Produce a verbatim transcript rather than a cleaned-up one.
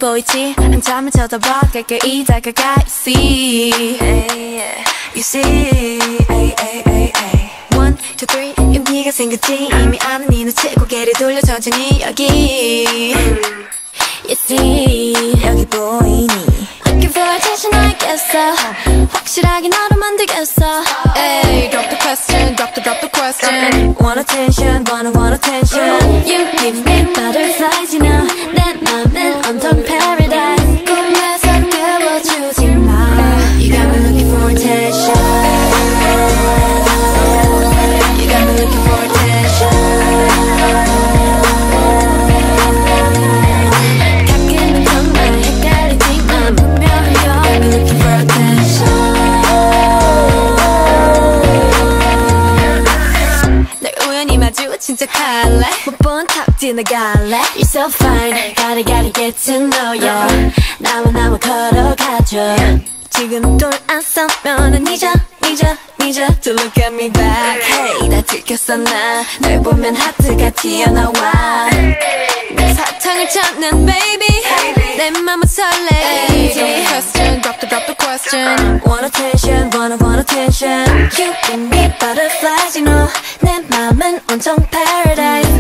보이지 한참을 쳐다봐 가까이 다가가 You see You see One, two, three 용기가 생겼지 이미 아는 네 눈치 고개를 돌려 천천히 여기 You see 여기 보이니 Looking for attention 알겠어 확실하게 너로 만들겠어 Hey, drop the question, drop the drop the question Want attention, wanna want attention You give me butterflies, you know 내 맘은 온통 paradise 꿈에서 깨워주지 마 You got me looking for attention You got me looking for attention 가끔은 정말 헷갈리지만 분명히 You got me looking for attention 널 우연히 마주친 척할래 못 본 탑 지나갈래 You're so fine Gotta gotta get to know ya 나와 나와 걸어가줘 지금 돌아서면은 잊어 잊어 잊어 To look at me back Hey 다 들켰어 나 널 보면 하트가 튀어나와 내 사탕을 찾는 baby 내 맘은 설레지 Drop the question drop the drop the question Want attention wanna want attention You give me butterflies you know 내 맘은 온통 paradise